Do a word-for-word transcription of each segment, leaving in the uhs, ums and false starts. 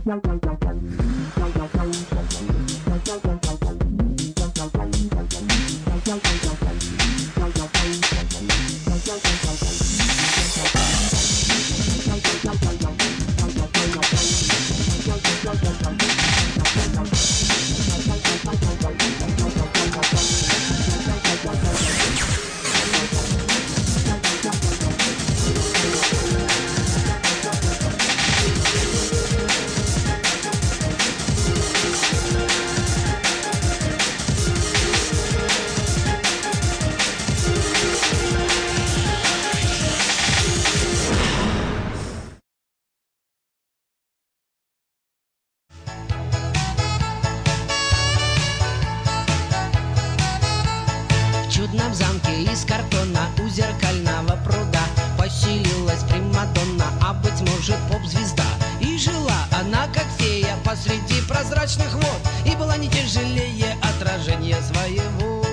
В чудном замке из картона у зеркального пруда поселилась примадонна, а быть может поп-звезда. И жила она как фея посреди прозрачных вод, и была не тяжелее отражения своего.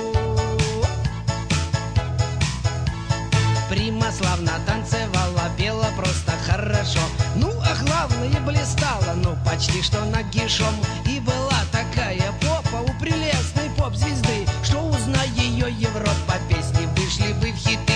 Прима славно танцевала, пела просто хорошо, ну а главное блистала, ну почти что нагишом. И была такая попа у прелестной поп-звезды, что, узнай ее Европа, песни вышли бы в хит.